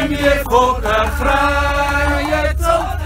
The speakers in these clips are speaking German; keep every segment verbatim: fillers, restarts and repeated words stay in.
wir von der freien Zunft,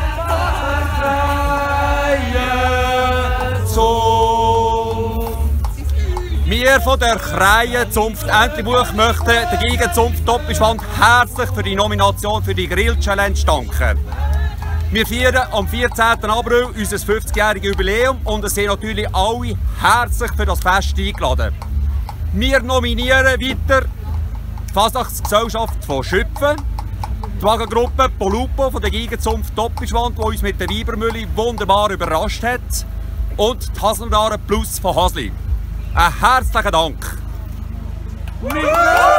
freien Zunft. Wir von der Kreien Zunft Entlebuch möchten der Gegenzunft Doppelschwand herzlich für die Nomination für die Grill Challenge danken. Wir feiern am vierzehnten April unser fünfzigjähriges Jubiläum und es sind natürlich alle herzlich für das Fest eingeladen. Wir nominieren weiter die Fasnachtsgesellschaft von Schüpfen, die Wagengruppe Polupo von der Gegenzunft Doppelschwand, die uns mit der Weibermühle wunderbar überrascht hat, und die Hasnadaren Plus von Hasli. Ein herzlichen Dank!